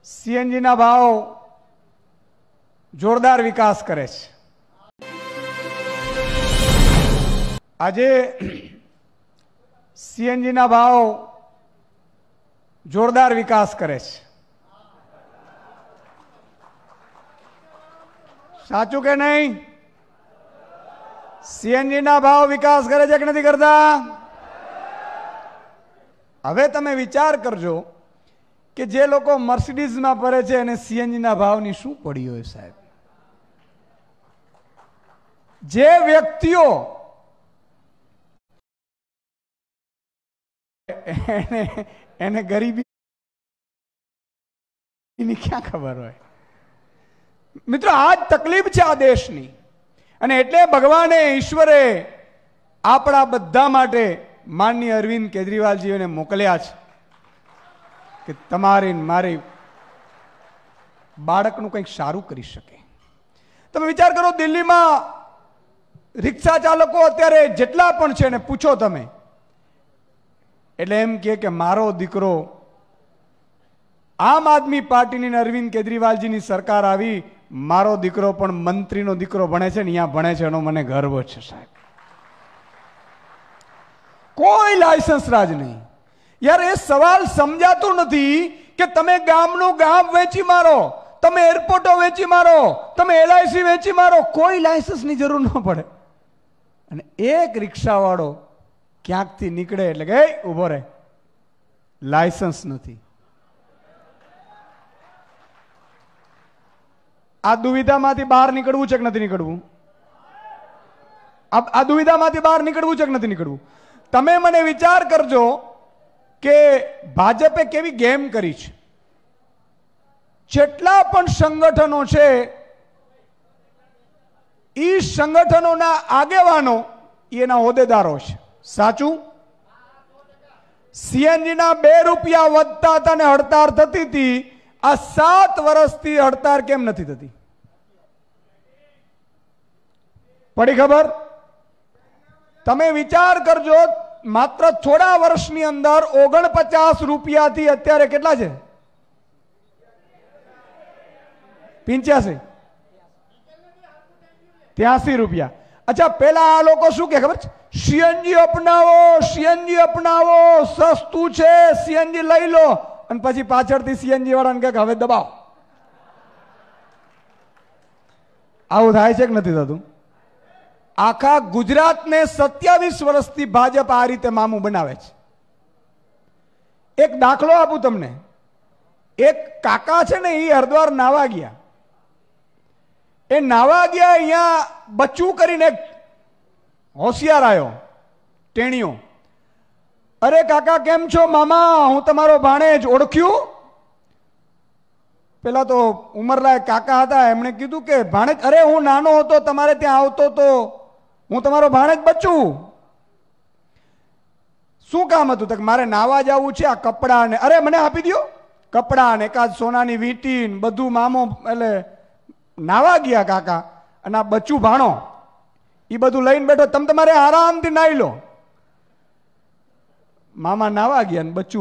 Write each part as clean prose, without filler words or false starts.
CNG ना भाव जोरदार विकास करे छे। आजे सीएनजी ना भाव जोरदार विकास करे छे। साचू के नहीं? सीएनजी ना भाव विकास करे छे के नहीं करता? हवे तमे विचार करजो कि जे लोको मर्सिडीज में फरे छे अने सीएनजी ना भावनी शुं पड़ी होय साहेब। जे व्यक्तिओ एने गरीबी क्या खबर होय। मित्रों आज तकलीफ छे आ देशनी अने एटले भगवाने ईश्वरे आपणा बधा माटे माननीय अरविंद केजरीवालजीने मोकल्या छे कि तमारी मारी बाळकनुं कंईक सारूं करी शके। तमे विचार करो दिल्ली में रिक्शा चालको अत्यारे जेटला पण छे ने पूछो तमे एटले एम के मारो दीकरो आम आदमी पार्टी नी अरविंद केजरीवालजी नी सरकार आवी मारो दीकरो पण मंत्री नो दीकरो भणे छे ने अहींया भणे छे एनो मने गर्व छे साहेब। कोई लाइसेंस राज नहीं यार। ए सवाल समझातो नथी कि तमे गामनो गाम वेची मारो, तमे एरपोर्टो वेची मारो, तमे एलआईसी वेची मारो, कोई लाइसेंस नी जरूर न पड़े। अने एक रिक्शावाळो क्यांकथी નીકળે એટલે કે ઊભો રહે લાયસન્સ નથી। આ દુવિધામાંથી બહાર નીકળવું છે કે નથી નીકળવું? આ દુવિધામાંથી બહાર નીકળવું છે કે નથી નીકળવું? તમે મને વિચાર કરજો કે ભાજપે કેવી ગેમ કરી છે। જેટલા પણ સંગઠનો છે એ સંગઠનોના આગેવાનો એના હોદ્દેદારો છે। साचू? सीएनजी ना 2 रुपया વધતા હતા ને હડતાળ થતી હતી। આ 7 વર્ષથી હડતાળ કેમ નથી થતી? પડી ખબર? તમે વિચાર કરજો માત્ર થોડા વર્ષની અંદર 49 રૂપિયાથી અત્યારે કેટલા છે? 85 83 રૂપિયા। अच्छा पहला आ लोग शू के खबर? सीएनजी अपनावो, सीएनजी अपनावो, सस्तू छे, सीएनजी लई लो। अन पछी पाछळथी सीएनजी वाळाने कहे हवे दबाव। आवुं थाय छे के नथी थतुं? आखा गुजरातने 27 वर्षथी भाजप आ रीते मामू बनावे छे। एक दाखलो आपું તમને। एक काका छे ने ई हरिद्वार नावा गया। ए नावा गया अहींया बच्चू करीने होशियार आयो टेणियो। अरे काका केम छो? मामा हूँ तमारो भाणेज ओळख्યું? पेला तो उमरलायक काका हता एमणे कीधुं के भाणेज अरे हूँ नानो हतो तमारे त्यां आवतो तो हूँ तमारो भाणेज बच्चू। शुं काम हतुं? तो मारे नावा जावुं छे। आ कपड़ा ने अरे मने आपी द्यो कपड़ा ने एकाद सोनानी वींटी ने बधुं मामो एटले नावा गया काका अने आ बच्चू भाणो ई बधुं लईने बैठो। तम तमारे आरामथी नाई लो। मामा नावा गया ने बच्चू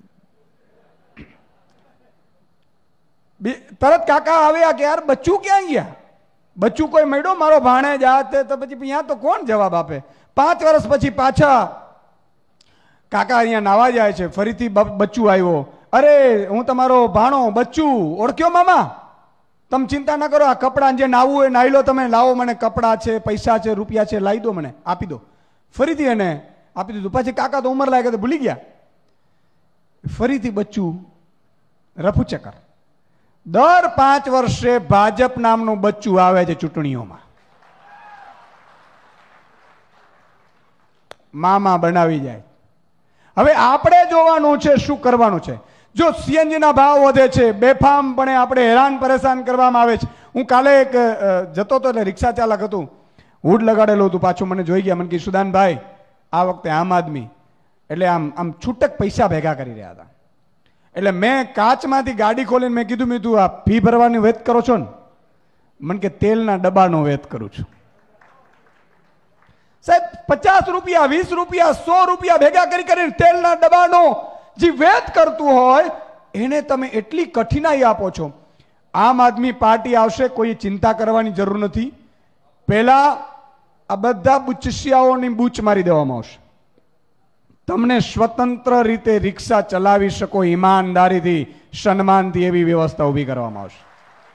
तरत काका आव्या के यार बच्चू क्या गया? बच्चू कोई मळ्यो मारो भाणेज आते तो पछी यहाँ तो कोण जवाब आपे? 5 वर्ष पछी पाछा काका अहींया नावा जाय छे। फरीथी बच्चू आव्यो। अरे हूँ तमारो भाणो बच्चू ओळख्यो मामा? तम चिंता ना करो। आ कपड़ा जे नावू है नाई लो तमे लावो मने कपड़ा छे पैसा छे रुपया छे लाई दो मने आपी दो। फरीथी एने आपी दीधुं। पछी काका तो उमर लागे तो भूली गया। फरीथी बच्चू रफू चक्कर। दर 5 वर्षे भाजप नामનું बच्चू आवे छे चूंटणीओमां। मामा बनावी जाय। हवे आपणे जोवानुं छे शुं करवानुं छे। जो सीएनजी ना भाव वधे छे बेफामपणे आपणे हैरान परेशान करवामां आवे छे। हूँ काले एक जतो तो एटले रिक्शा चालक हतुं हुड लगाडेलो हतुं पाछुं मने जोई गया। मने कीधुं सुदान भाई आ वखते आम आदमी एटले आम छूटक पैसा भेगा करी रह्या हता। एटले मैं काचमांथी गाड़ी खोलीने मैं कीधुं मीधुं आ फी भरवानी वेत करो छो ने? मने के तेलना डब्बानो वेत करूं छुं। साहेब 50 રૂપિયા 20 રૂપિયા 100 રૂપિયા ભેગા કરી તેલના ડબ્બાનો જે વેત કરતું હોય એને તમે એટલી કઠિનાઈ આપો છો. આમ આદમી પાર્ટી આવશે, કોઈ ચિંતા કરવાની જરૂર નથી. પહેલા આ બધા બુચસિયાઓની બૂચ મારી દેવામાં આવશે. તમને સ્વતંત્ર રીતે રિક્ષા ચલાવી શકો ઈમાનદારીથી, સન્માનથી એવી વ્યવસ્થા ઊભી કરવામાં આવશે.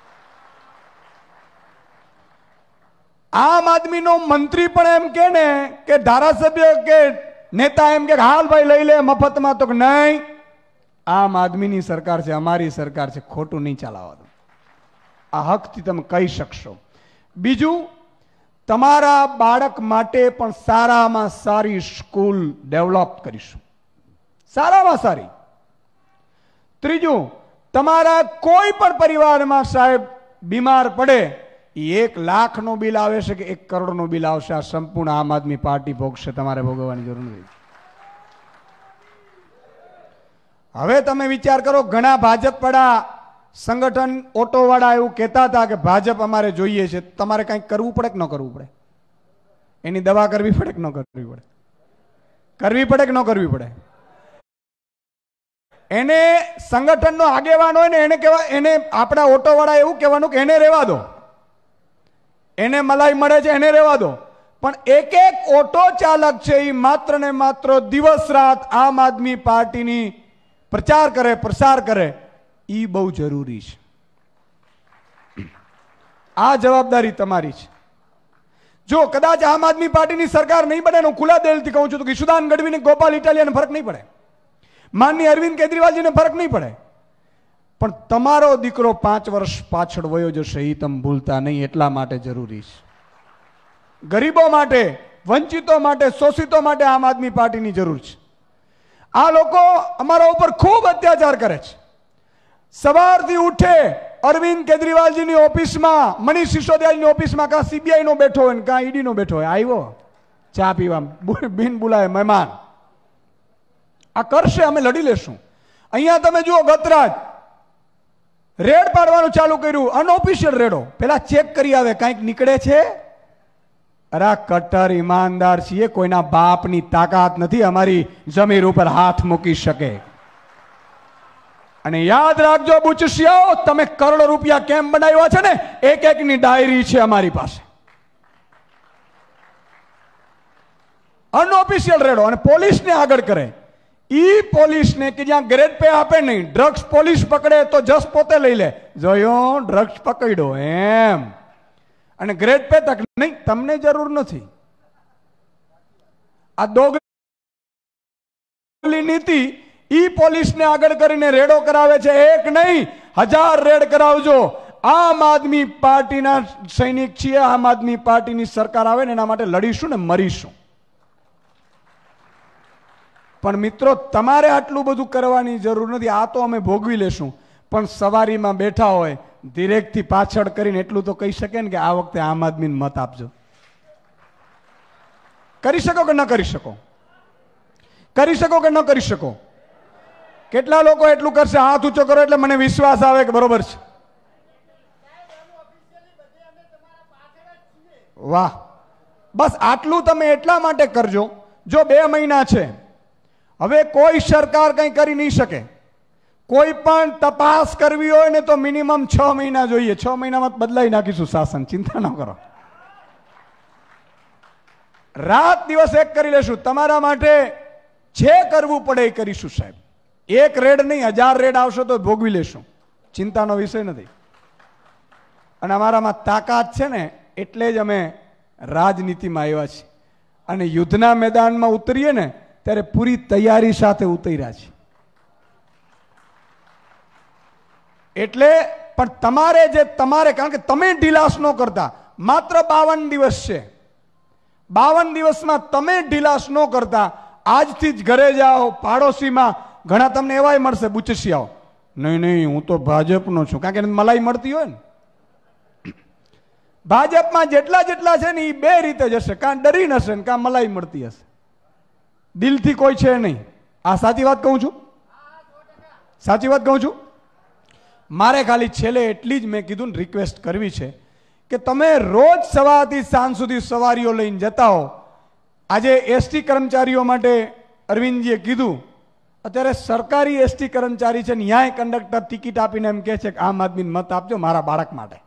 આમ આદમીનો મંત્રી પણ એમ કે ને કે ધારાસભ્ય કે નેતા એમ કે હાલ ભાઈ લઈ લે મફતમાં, તો કે નહીં, આમ આદમીની સરકાર છે, અમારી સરકાર છે, ખોટું નહીં ચલાવવાનું. આ હકથી તમે કહી શકશો. બીજું, તમારા બાળક માટે પણ સારામાં સારી સ્કૂલ ડેવલપ કરીશું, સારામાં સારી. ત્રીજું, તમારા કોઈ પણ પરિવારમાં સાહેબ બીમાર પડે, 1 લાખનું બિલ આવે છે કે 1 કરોડનું બિલ આવશે, આ સંપૂર્ણ આમ આદમી પાર્ટી ભોગશે, તમારે ભોગવવાની જરૂર નથી. હવે તમે વિચાર કરો, ઘણા ભાજપ વાળા સંગઠન ઓટો વાળા એવું કહેતા હતા કે ભાજપ અમારે જોઈએ છે. તમારે કંઈક કરવું પડે કે ન કરવું પડે? એની દવા કરવી પડે કે ન કરવી પડે? કરવી પડે કે ન કરવી પડે? એને સંગઠનનો આગેવાન હોય ને એને કહેવા, એને આપણા ઓટો વાળા એવું કહેવાનું કે એને રહેવા દો, એને મલાઈ મળે છે એને રહેવા દો. પણ એક એક ઓટો ચાલક છે એ માત્ર ને માત્ર દિવસ રાત આમ આદમી પાર્ટીની પ્રચાર કરે, પ્રસાર કરે, એ બહુ જરૂરી છે. આ જવાબદારી તમારી છે. જો કદાચ આમ આદમી પાર્ટીની સરકાર નહીં બને, હું ખુલ્લા દિલથી કહું છું, તો કિશુદાન ગઢવીને ગોપાલ ઇટાલિયાને ફરક નહીં પડે, માનનીય અરવિંદ કેજરીવાલજીને ફરક નહીં પડે. પણ તમારો દીકરો 5 વર્ષ પાછળ વયો જશે, એ તમે ભૂલતા નહીં. એટલા માટે જરૂરી છે. ગરીબો માટે, વંચિતો માટે, શોષિતો માટે આમ આદમી પાર્ટીની જરૂર છે. આ લોકો અમારા ઉપર ખૂબ અત્યાચાર કરે છે. સવારથી ઉઠે અરવિંદ કેજરીવાલજીની ઓફિસમાં, મનીષ સિસોદિયાની ઓફિસમાં કાં સીબીઆઈ નો બેઠો હોય ને કાં ઈડી નો બેઠો હોય, આવ્યો ચા પીવા, બિન બોલાય મહેમાન. આ કરશે, અમે લડી લેશું. અહીંયા તમે જુઓ, ગતરાજ રેડ પાડવાનું ચાલુ કર્યું, અનઓફિશિયલ રેડો. પેલા ચેક કરી આવે કાંઈક નીકળે છે. અરે કટ્ટર ઈમાનદાર છીએ, કોઈના બાપની તાકાત નથી અમારી જમીન ઉપર હાથ મૂકી શકે. અને યાદ રાખજો બુચસિયાઓ, તમે કરોડો રૂપિયા કેમ બનાવ્યા છે ને, એક એકની ડાયરી છે અમારી પાસે. અનઓફિશિયલ રેડો અને પોલીસને આગળ કરે. ઈ પોલીસને કે જ્યાં ગ્રેડ પે આપે નહીં, ડ્રગ્સ પોલીસ પકડે તો જસ પોતે લઈ લે, જોયો ડ્રગ્સ પકડ્યો એમ, અને ગ્રેડ પે તક નહીં, તમને જરૂર નથી. આ દોગલી નીતિ ઈ પોલીસને આગળ કરીને રેડો કરાવે છે. એક નહીં, 1000 રેડ કરાવજો. આમ આદમી પાર્ટીના સૈનિક છીએ, આમ આદમી પાર્ટીની સરકાર આવે ને એના માટે લડીશું ને મરીશું. પણ મિત્રો, તમારે આટલું બધું કરવાની જરૂર નથી, આ તો અમે ભોગવી લેશું. પણ સવારીમાં બેઠા હોય, ધીરેકથી પાછળ કરીને એટલું તો કહી શકે ને કે આ વખતે આમ આદમીને મત આપજો. કરી શકો કે ન કરી શકો? કરી શકો કે ન કરી શકો? કેટલા લોકો એટલું કરશે? હાથ ઊંચો કરો એટલે મને વિશ્વાસ આવે કે બરોબર છે. વાહ, બસ આટલું તમે એટલા માટે કરજો. જો 2 મહિના છે, હવે કોઈ સરકાર કંઈ કરી નહીં શકે. કોઈ પણ તપાસ કરવી હોય ને તો મિનિમમ 6 મહિના જોઈએ. 6 મહિનામાં બદલાઈ નાખીશું શાસન, ચિંતા ન કરો. રાત દિવસ એક કરી લેશું. તમારા માટે જે કરવું પડે એ કરીશું સાહેબ. 1 રેડ નહીં, 1000 રેડ આવશે તો ભોગવી લેશું, ચિંતાનો વિષય નથી. અને અમારામાં તાકાત છે ને એટલે જ અમે રાજનીતિમાં આવ્યા છીએ. અને યુદ્ધના મેદાનમાં ઉતરીએ ને ત્યારે પૂરી તૈયારી સાથે ઉતર્યા છે. એટલે પણ તમારે કારણ કે તમે ઢીલાસ ન કરતા, માત્ર 52 દિવસ છે. 52 દિવસમાં તમે ઢીલાસ ન કરતા, આજથી જ ઘરે જાઓ. પાડોશીમાં ઘણા તમને એવાય મળશે બુચસિયાઓ, નહીં હું તો ભાજપનો છું, કારણ કે મલાઈ મળતી હોય ને. ભાજપમાં જેટલા છે ને એ 2 રીતે જશે, કાં ડરીને હશે ને કાં મલાઈ મળતી હશે. દિલથી કોઈ છે નહીં. આ સાચી વાત કહું છું, સાચી વાત કહું છું. મારે ખાલી છેલ્લે એટલી જ મેં કીધું ને રિક્વેસ્ટ કરવી છે કે તમે રોજ સવારથી સાંજ સુધી સવારીઓ લઈને જતા હો. આજે એસટી કર્મચારીઓ માટે અરવિંદજીએ કીધું, અત્યારે સરકારી એસટી કર્મચારી છે, ન્યાય કંડક્ટર ટિકિટ આપીને એમ કહે છે કે આમ આદમીને મત આપજો મારા બાળક માટે.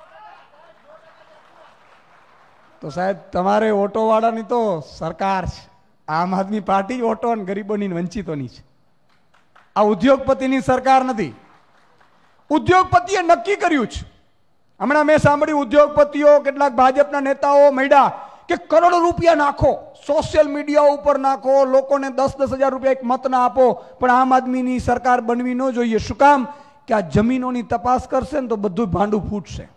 તો સાહેબ તમારે ઓટોવાળાની તો સરકાર છે, આમ આદમી પાર્ટી ઓટો અને ગરીબોની વંચિતોની છે. આ ઉદ્યોગપતિની સરકાર નથી. ઉદ્યોગપતિએ નક્કી કર્યું છે. હમણાં મેં સાંભળ્યું ઉદ્યોગપતિઓ કેટલાક ભાજપના નેતાઓ મળ્યા કે કરોડો રૂપિયા નાખો, સોશિયલ મીડિયા ઉપર નાખો, લોકોને 10,000 રૂપિયા એક મત ના આપો, પણ આમ આદમીની સરકાર બનવી ન જોઈએ. શું કામ? કે આ જમીનોની તપાસ કરશે ને તો બધું ભાંડું ફૂટશે.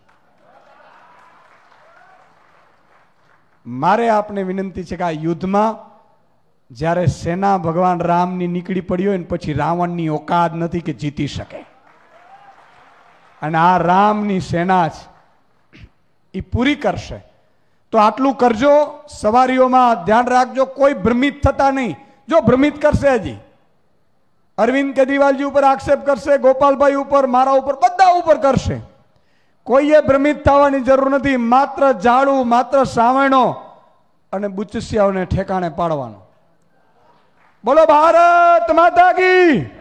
મારે આપને વિનંતી છે કે આ યુદ્ધમાં જ્યારે સેના ભગવાન રામની નીકળી પડી હોય ને પછી રાવણની ઓકાત નથી કે જીતી શકે. અને આ રામની સેના છે એ પૂરી કરશે. તો આટલું કરજો. સવારીઓમાં ધ્યાન રાખજો, કોઈ ભ્રમિત થતા નહીં. જો ભ્રમિત કરશે, હજી અરવિંદ કેજરીવાલજી ઉપર આક્ષેપ કરશે, ગોપાલભાઈ ઉપર, મારા ઉપર, બધા ઉપર કરશે. કોઈએ ભ્રમિત થવાની જરૂર નથી. માત્ર ઝાડુ, માત્ર સાવરણો અને બુચસિયાઓને ઠેકાણે પાડવાનો. બોલો ભારત માતા કી.